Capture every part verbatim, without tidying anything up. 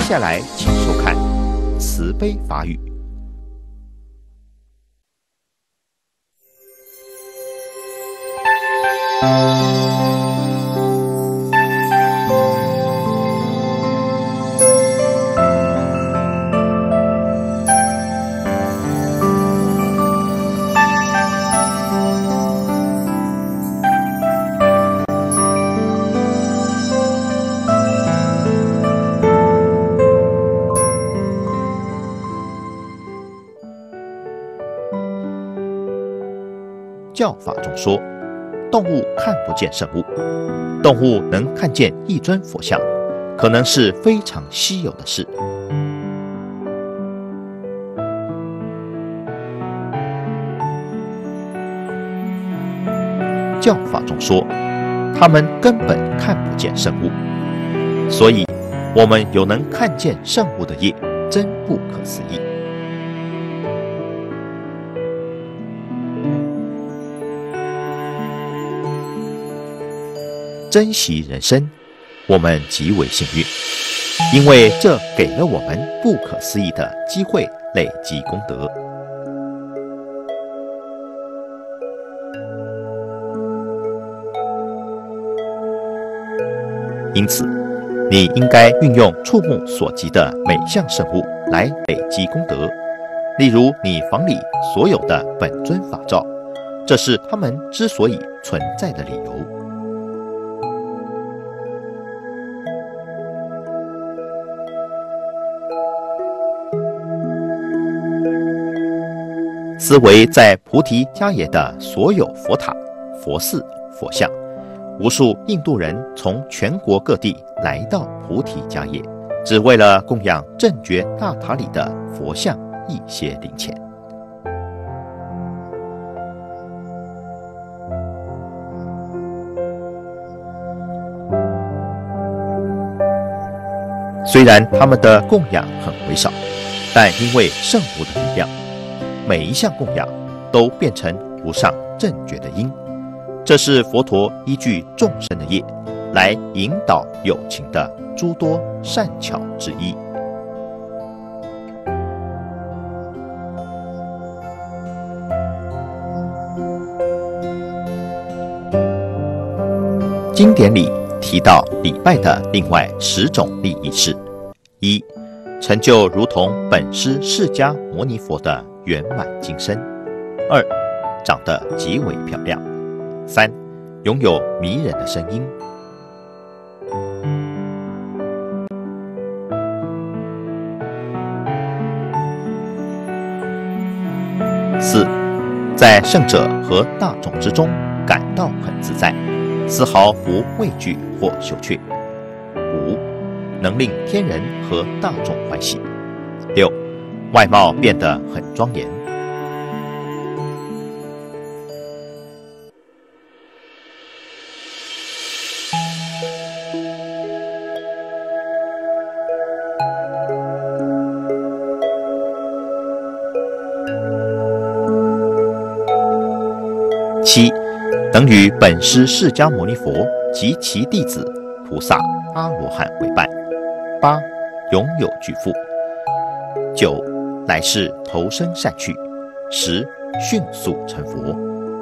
下来，请收看慈悲法语。教法中说，动物看不见圣物，动物能看见一尊佛像，可能是非常稀有的事。教法中说，他们根本看不见圣物，所以我们有能看见圣物的业，真不可思议。珍惜人生，我们极为幸运，因为这给了我们不可思议的机会，累积功德。因此，你应该运用触目所及的每项圣物来累积功德。例如，你房里所有的本尊法照，这是他们之所以存在的理由。思维在菩提迦耶的所有佛塔、佛寺、佛像，无数印度人从全国各地来到菩提迦耶，只为了供养正觉大塔里的佛像一些零钱。虽然他们的供养很微少，但因为圣物的力量，每一项供养都变成无上正觉的因，这是佛陀依据众生的业来引导有情的诸多善巧之一。经典里提到礼拜的另外十种利益是：一、成就如同本师释迦牟尼佛的圆满金身；二、长得极为漂亮；三、拥有迷人的声音；四、在圣者和大众之中感到很自在，丝毫不畏惧或羞怯；五、能令天人和大众欢喜；六、外貌变得很庄严。七、能与本师释迦牟尼佛及其弟子菩萨阿罗汉为伴。八、拥有巨富。九、来世投生善趣。十、迅速成佛。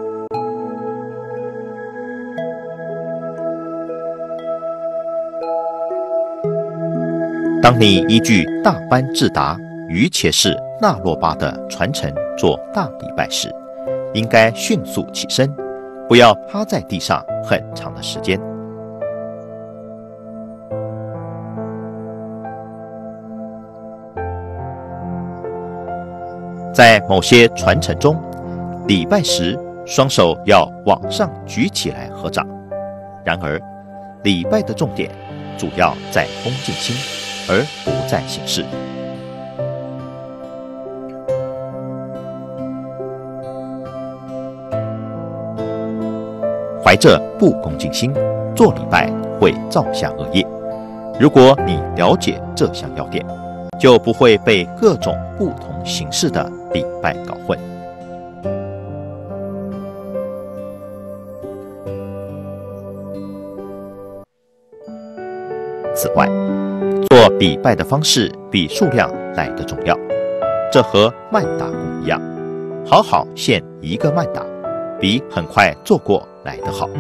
当你依据大班智达于切士那洛巴的传承做大礼拜时，应该迅速起身，不要趴在地上很长的时间。在某些传承中，礼拜时双手要往上举起来合掌。然而，礼拜的重点主要在恭敬心，而不在形式。怀着不恭敬心做礼拜会造下恶业。如果你了解这项要点，就不会被各种不同形式的礼拜搞混。此外， 做礼拜的方式比数量来得重要。这和慢打功一样，好好献一个慢打，比很快做过来得好。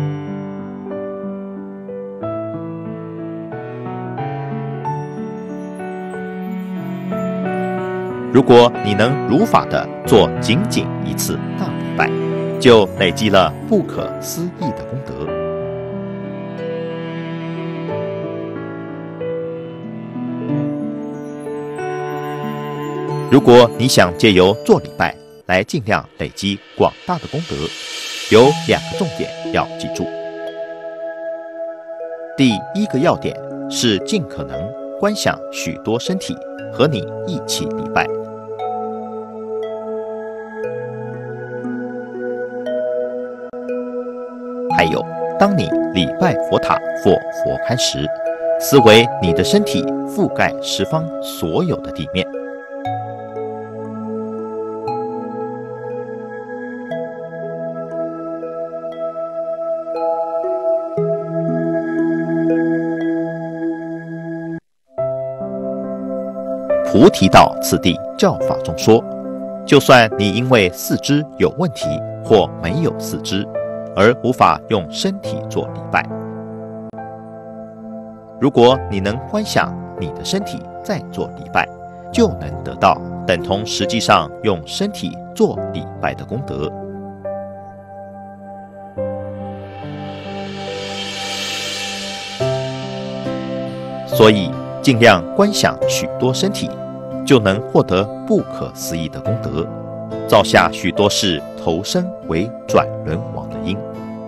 如果你能如法的做仅仅一次大礼拜，就累积了不可思议的功德。如果你想借由做礼拜来尽量累积广大的功德，有两个重点要记住。第一个要点是尽可能观想许多身体和你一起礼拜。还有，当你礼拜佛塔或佛龛时，思维你的身体覆盖十方所有的地面。菩提道次第教法中说，就算你因为四肢有问题或没有四肢，而无法用身体做礼拜，如果你能观想你的身体在做礼拜，就能得到等同实际上用身体做礼拜的功德。所以尽量观想许多身体，就能获得不可思议的功德，造下许多世投生为转轮王的因。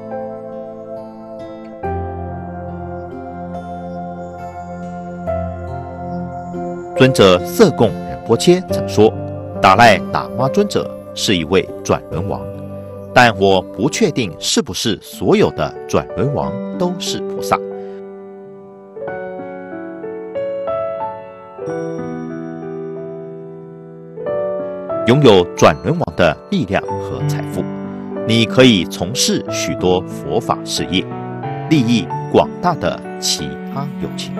尊者色供仁波切曾说，达赖喇嘛尊者是一位转轮王，但我不确定是不是所有的转轮王都是菩萨。拥有转轮王的力量和财富，你可以从事许多佛法事业，利益广大的其他有情。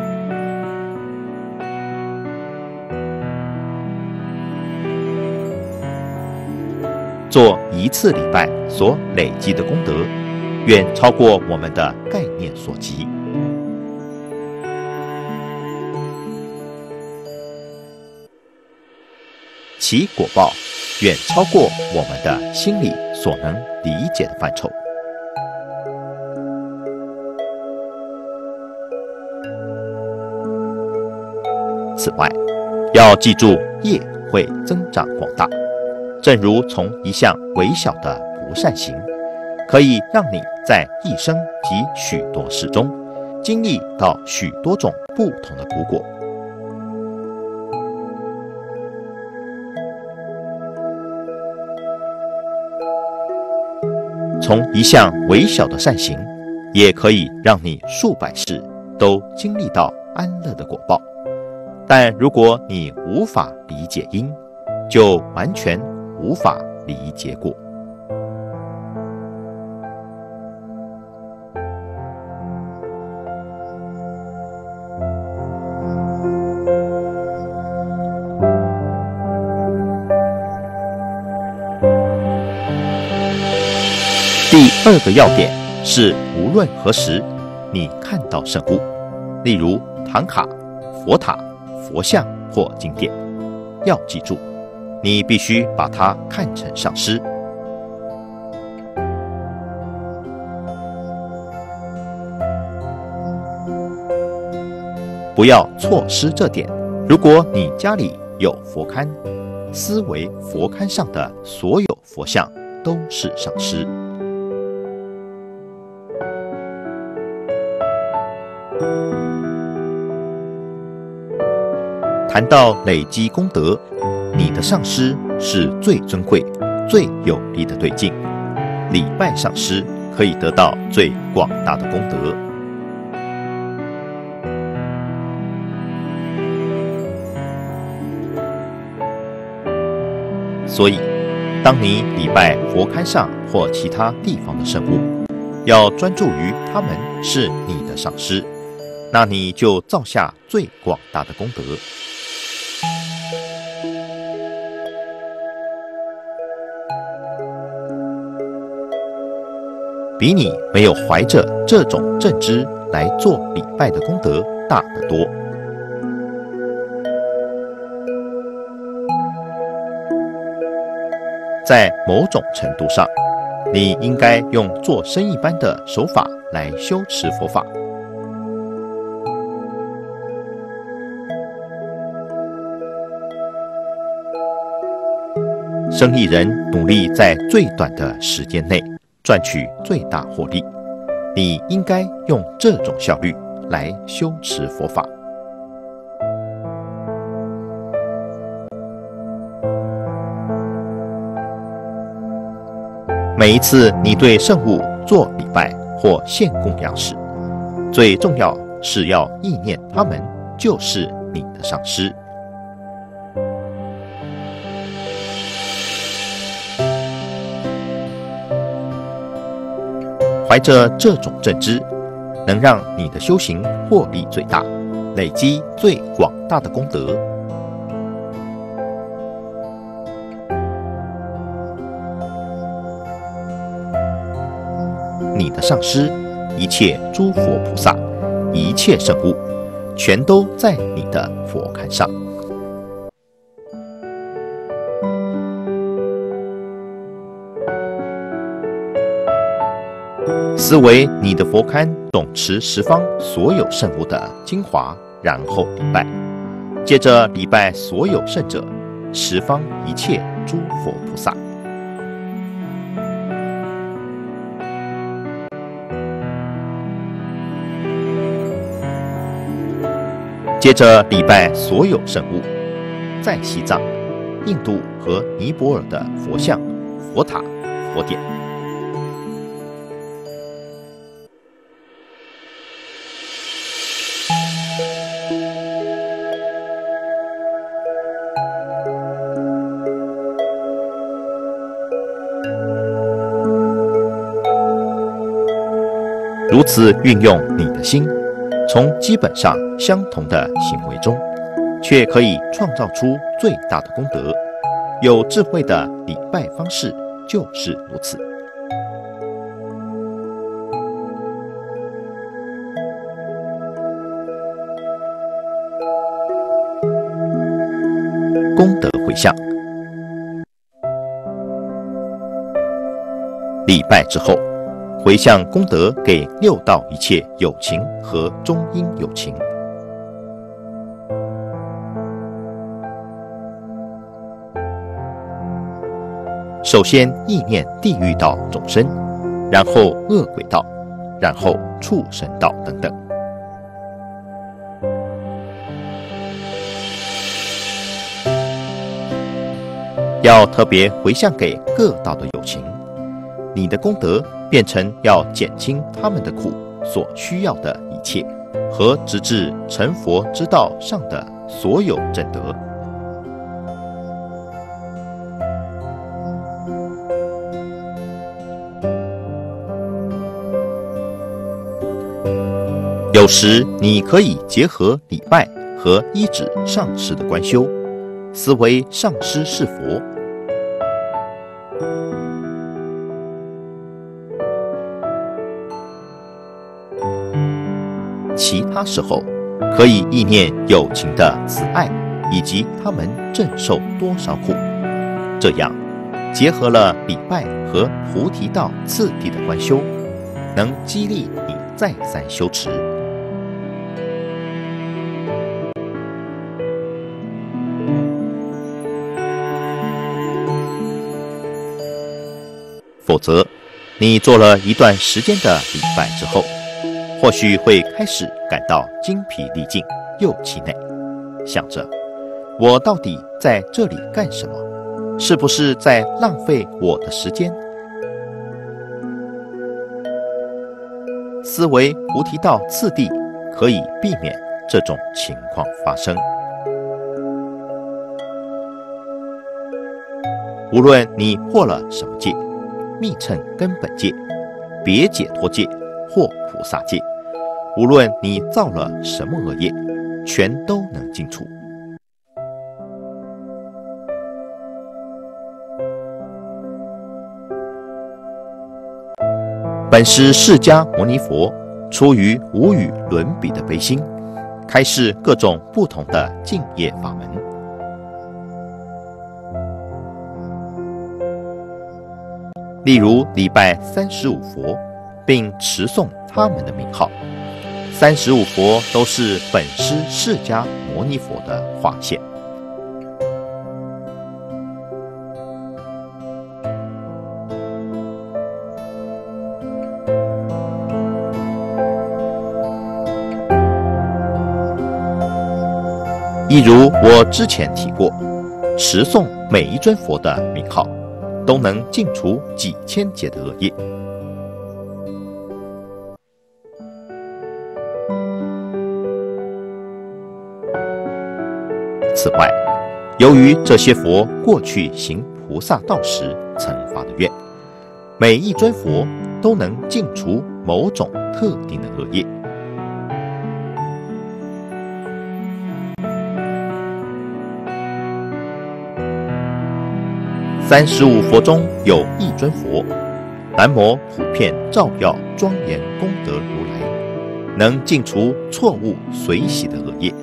做一次礼拜所累积的功德，远超过我们的概念所及。其果报远超过我们的心理所能理解的范畴。此外，要记住业会增长广大，正如从一项微小的不善行，可以让你在一生及许多世中经历到许多种不同的苦果。从一项微小的善行，也可以让你数百世都经历到安乐的果报。但如果你无法理解因，就完全无法理解果。第二个要点是，无论何时你看到圣物，例如唐卡、佛塔、佛像或经典，要记住，你必须把它看成上师。不要错失这点。如果你家里有佛龛，思维佛龛上的所有佛像都是上师。谈到累积功德，你的上师是最尊贵、最有力的对境。礼拜上师可以得到最广大的功德。所以，当你礼拜佛龛上或其他地方的圣物，要专注于他们是你的上师， 那你就造下最广大的功德。比你没有怀着这种正知来做礼拜的功德大得多。在某种程度上，你应该用做生意般的手法来修持佛法。生意人努力在最短的时间内赚取最大获利，你应该用这种效率来修持佛法。每一次你对圣物做礼拜或献供养时，最重要是要意念他们就是你的上师。怀着这种正知，能让你的修行获利最大，累积最广大的功德。你的上师，一切诸佛菩萨，一切圣物，全都在你的佛龛上。思维你的佛龛总持十方所有圣物的精华，然后礼拜，接着礼拜所有圣者，十方一切诸佛菩萨。接着礼拜所有圣物，在西藏、印度和尼泊尔的佛像、佛塔、佛典。如此运用你的心，从基本上相同的行为中，却可以创造出最大的功德。有智慧的礼拜方式就是如此。功德回向，礼拜之后，回向功德给六道一切有情和中阴有情。首先意念地狱道众生，然后恶鬼道，然后畜生道等等。要特别回向给各道的有情，你的功德变成要减轻他们的苦所需要的一切，和直至成佛之道上的所有正德。有时你可以结合礼拜和依止上师的观修，思维上师是佛。其他时候，可以意念有情的慈爱，以及他们正受多少苦。这样，结合了礼拜和菩提道次第的观修，能激励你再三修持。否则，你做了一段时间的礼拜之后，或许会开始感到精疲力尽又气馁，想着我到底在这里干什么？是不是在浪费我的时间？思维菩提道次第，可以避免这种情况发生。无论你破了什么戒，密乘根本戒、别解脱戒或菩萨戒， 无论你造了什么恶业，全都能尽除。本师释迦牟尼佛出于无与伦比的悲心，开示各种不同的净业法门。例如礼拜三十五佛，并持诵他们的名号。三十五佛都是本师释迦牟尼佛的化现。一如我之前提过，持诵每一尊佛的名号，都能尽除几千劫的恶业。此外，由于这些佛过去行菩萨道时曾发的愿，每一尊佛都能尽除某种特定的恶业。三十五佛中有一尊佛，南无普遍照耀庄严功德如来，能尽除错误随喜的恶业。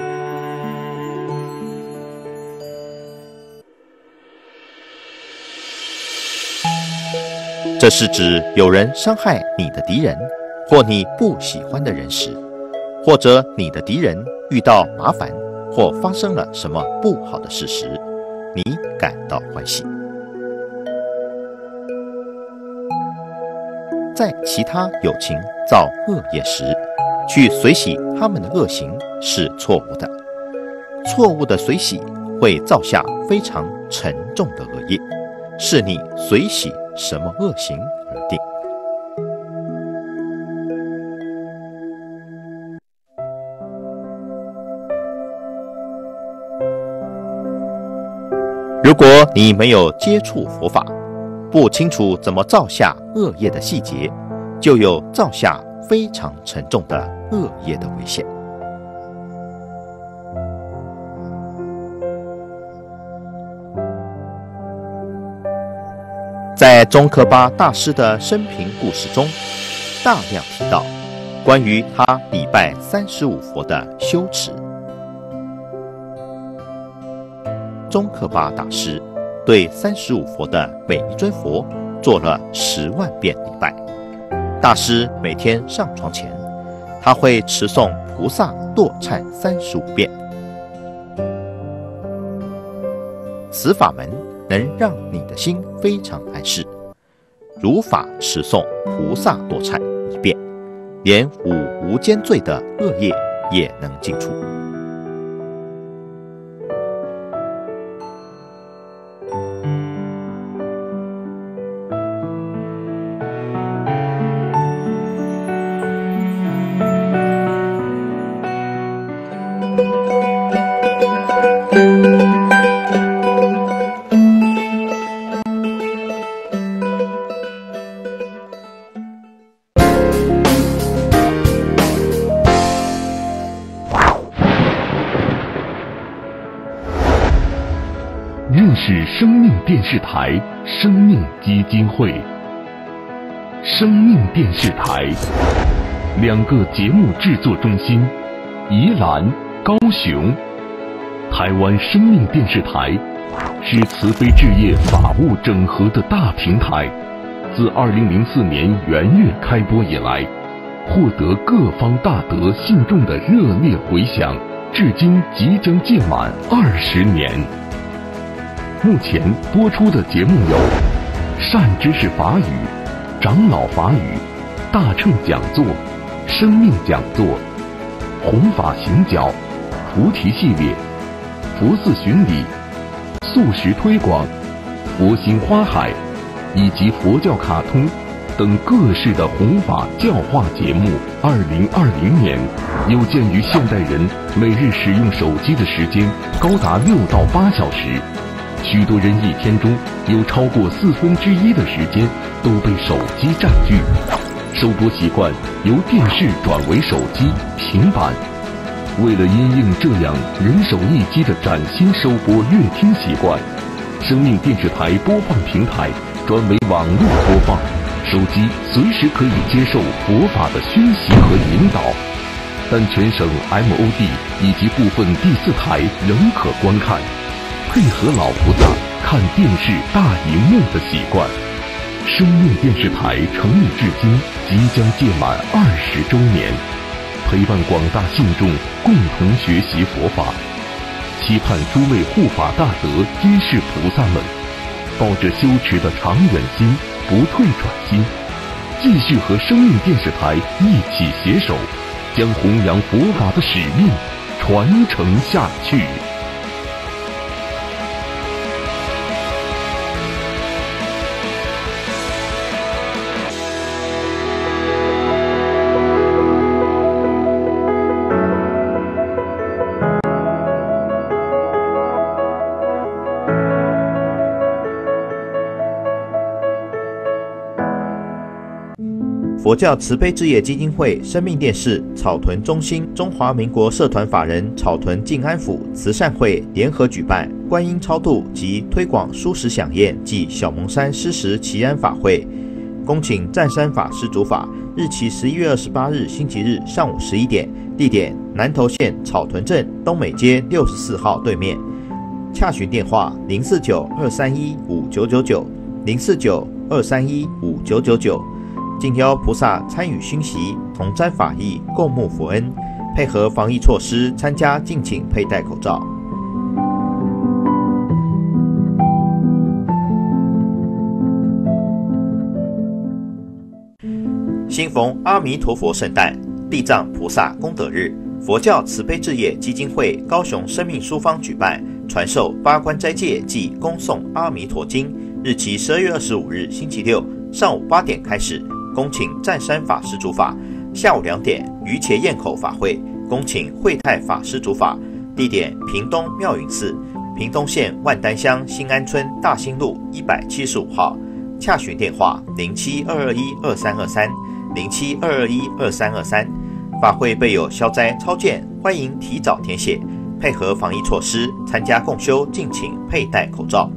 这是指有人伤害你的敌人，或你不喜欢的人时，或者你的敌人遇到麻烦，或发生了什么不好的事时，你感到欢喜。在其他有情造恶业时，去随喜他们的恶行是错误的。错误的随喜会造下非常沉重的恶业，是你随喜什么恶行而定。如果你没有接触佛法，不清楚怎么造下恶业的细节，就有造下非常沉重的恶业的危险。在宗喀巴大师的生平故事中，大量提到关于他礼拜三十五佛的修持。宗喀巴大师对三十五佛的每一尊佛做了十万遍礼拜。大师每天上床前，他会持诵菩萨堕忏三十五遍。此法门能让你的心非常安适。如法持诵菩萨堕忏一遍，连五无间罪的恶业也能尽除。 认识生命电视台生命基金会。生命电视台两个节目制作中心，宜兰、高雄。台湾生命电视台是慈悲置业法务整合的大平台，自二零零四年元月开播以来，获得各方大德信众的热烈回响，至今即将届满二十年。目前播出的节目有善知识法语、长老法语、大乘讲座、生命讲座、弘法行脚、菩提系列、佛寺巡礼、素食推广、佛心花海以及佛教卡通等各式的弘法教化节目。二零二零年，有鉴于现代人每日使用手机的时间高达六到八小时，许多人一天中有超过四分之一的时间都被手机占据。 收播习惯由电视转为手机、平板。为了因应这样人手一机的崭新收播阅听习惯，生命电视台播放平台专为网络播放，手机随时可以接受佛法的讯息和引导。但全省 M O D 以及部分第四台仍可观看，配合老菩萨看电视大荧幕的习惯。生命电视台成立至今即将届满二十周年，陪伴广大信众共同学习佛法，期盼诸位护法大德居士菩萨们抱着修持的长远心，不退转心，继续和生命电视台一起携手，将弘扬佛法的使命传承下去。 佛教慈悲置业基金会、生命电视、草屯中心、中华民国社团法人草屯静安府慈善会联合举办观音超度及推广蔬食飨宴暨小蒙山施食祈安法会，恭请湛山法师主法，日期十一月二十八日星期日上午十一点，地点南投县草屯镇东美街六十四号对面。洽询电话零四九二三一五九九九零四九二三一五九九九。敬邀菩萨参与熏习，同沾法益，共沐佛恩。配合防疫措施参加，敬请佩戴口罩。兴逢阿弥陀佛圣诞、地藏菩萨功德日，佛教慈悲置业基金会高雄生命书坊举办传授八关斋戒暨恭诵阿弥陀经，日期十二月二十五日星期六上午八点开始。恭请湛山法师主法，下午两点鱼茄堰口法会，恭请慧泰法师主法，地点屏东妙云寺，屏东县万丹乡新安村大兴路一百七十五号。洽询电话零七二二一二三二三零七二二一二三二三。法会备有消灾超荐，欢迎提早填写。配合防疫措施，参加共修敬请佩戴口罩。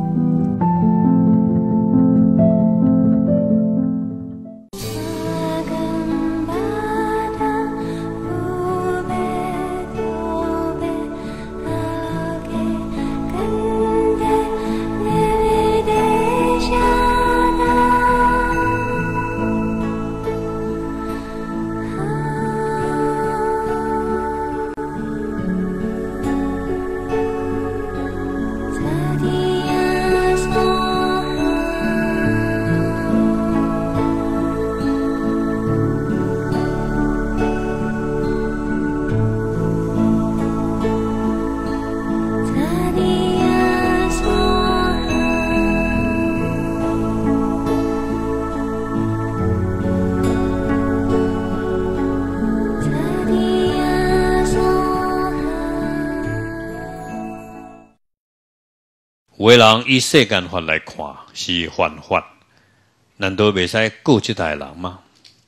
有的人以世间法来看是犯法，难道袂使告这代人吗？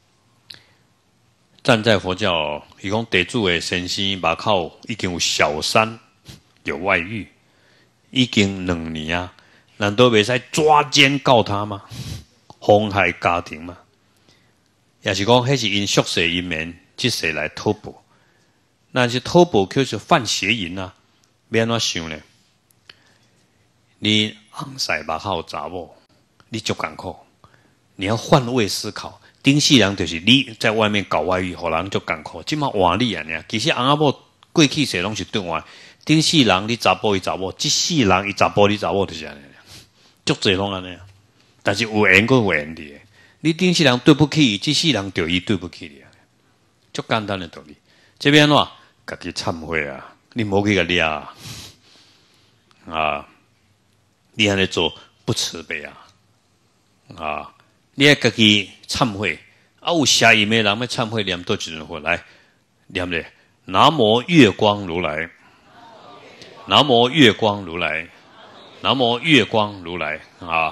站在佛教，伊讲地主的先生目口已经有小三有外遇，已经两年啊，难道袂使抓奸告他吗？妨害家庭吗？也是讲，迄是因宿世因缘，即世来讨报。那是讨报，就是犯邪淫啊！要安怎想呢？你红晒目口查某，你就艰苦。你要换位思考，顶世人就是你在外面搞外遇，互人就艰苦。即马换你啊！其实翁仔某过去世拢是对外，顶世人你查甫伊查某，即世人伊查甫你查某就是安尼，足侪拢安尼。但是有缘过有缘的，你顶世人对不起伊，即世人对伊对不起你，足简单的道理。这边喏，家己忏悔啊！你莫去个掠啊！啊！你安尼做不慈悲啊！啊！你要家己忏悔，啊有邪淫的人要忏悔，念多一阵佛来念咧。南无月光如来，南无月光如来，南无月光如来啊！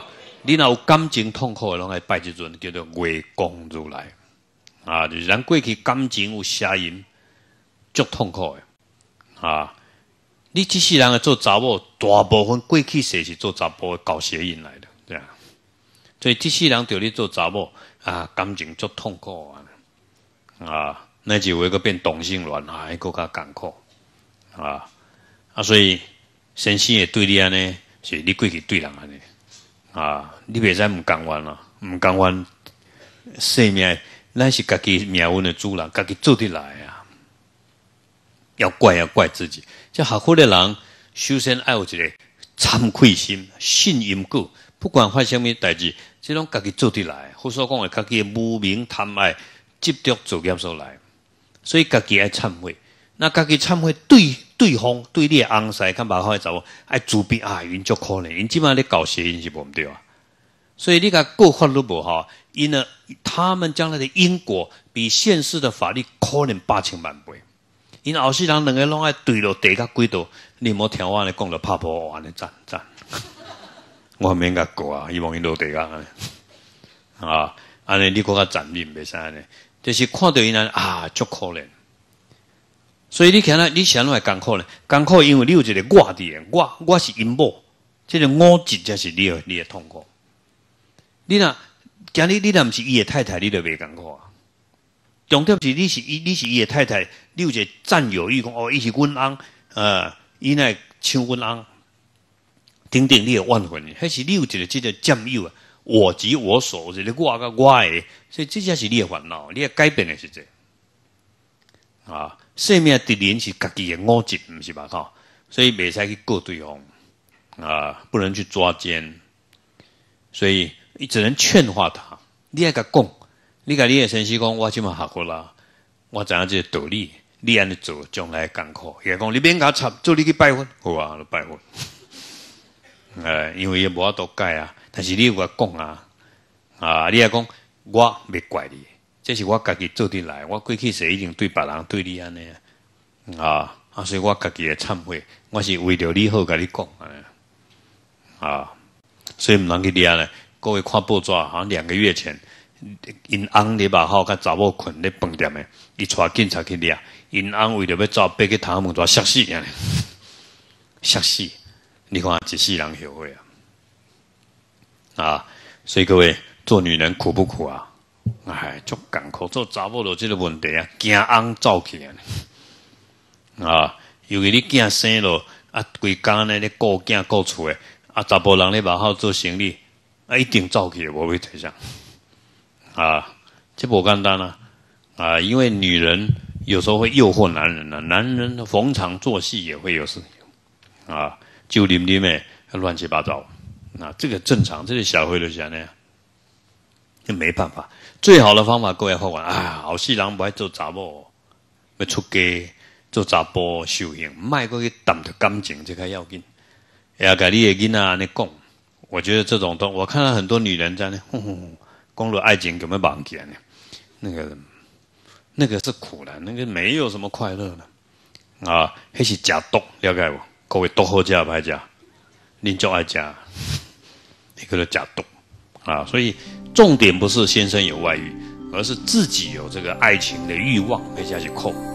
你若有感情痛苦的，拢爱拜即尊叫做月光如来啊，就是咱过去感情有邪淫，足痛苦的啊。你即世人做查某，大部分过去世是做查甫的搞邪淫来的，对啊。所以即世人对你做查某啊，感情足痛苦啊，啊，那就有一个变同性恋啊，还更加艰苦啊啊，所以先生会对你安尼，是你过去对人安尼啊，你袂使唔甘愿啦，唔甘愿生命，咱是家己命运的主人，家己做得来啊。要怪要怪自己，这学佛的人首先要有一个惭愧心，信因果，不管发生什么代志，这种家己做得来。佛所讲的家己的无明贪爱执着作业所来，所以家己爱忏悔。那家己忏悔对对方对你的翁婿较麻烦的查某，爱自卑啊，因足可怜，因即摆咧搞邪淫是无毋对啊。所以你甲过法律无好，因呢他们将来的因果比现世的法律可能八千万倍。因后世人两个拢爱对落地甲轨道，你莫听我安尼讲着拍破安尼赞赞，我免甲过啊，希望因落地甲啊，安尼你搁较残忍袂使安尼，就是看到因安啊足可怜。所以你看啦，你想来艰苦呢？艰苦因为你有一个我伫，我我是因某，这个我执才是你的你的痛苦。你若今日你若毋是伊的太太，你就袂艰苦啊。重点是你是伊，你是伊的太太，你有一个占有欲，讲哦，伊是阮翁，呃，伊乃像阮翁，等等，你的怨恨，迄是你有一个这个占有啊，我及我所，一个我甲我的，所以这才是你的烦恼，你要改变的是这個，啊，生命敌人是家己的我执，毋是吧？吼，所以袂使去告对方，啊，不能去抓奸，所以你只能劝化他，你要甲讲。你甲你的先生讲，我即马学佛啦，我知影这个道理，你安尼做，将来艰苦。伊讲你免甲插，做你去拜佛，好啊，就拜佛。诶，因为伊无法度改啊，但是你有甲讲啊，啊，你也讲我袂怪你，这是我家己做得来，我过去是已经对别人对你安尼啊，啊，所以我家己的忏悔，我是为着你好甲你讲啊，所以毋通去掠咧。各位看报纸，好像两个月前。因翁咧把好甲查某困咧饭店诶，伊带警察去掠，因翁为着要走爬去头门带摔死啊！摔死！你看一世人后悔啊！啊，所以各位做女人苦不苦啊？哎，足艰苦。做查某就这个问题啊，惊翁走去啊！啊，尤其你囝生了啊，规工呢咧顾囝顾厝诶，啊，查甫人咧把好做生意，啊，一定走去，无会退上。啊，这不简单啊！啊，因为女人有时候会诱惑男人啊，男人逢场作戏也会有事情啊，就啉啉诶，乱七八糟啊，这个正常，这个小会就像那样，就没办法。最好的方法，各位法官啊，后世人不爱做查某，要出家做查甫修行，卖过去谈着感情，这个要紧。也甲你的囡仔安尼讲，我觉得这种东，我看到很多女人在那。哼哼哼光了爱情有没有忘记呢？那个那个是苦的，那个没有什么快乐的啊！那是假毒，了解不？各位毒好食歹食？恁就爱食，那个是假毒啊！所以重点不是先生有外遇，而是自己有这个爱情的欲望，那才是苦。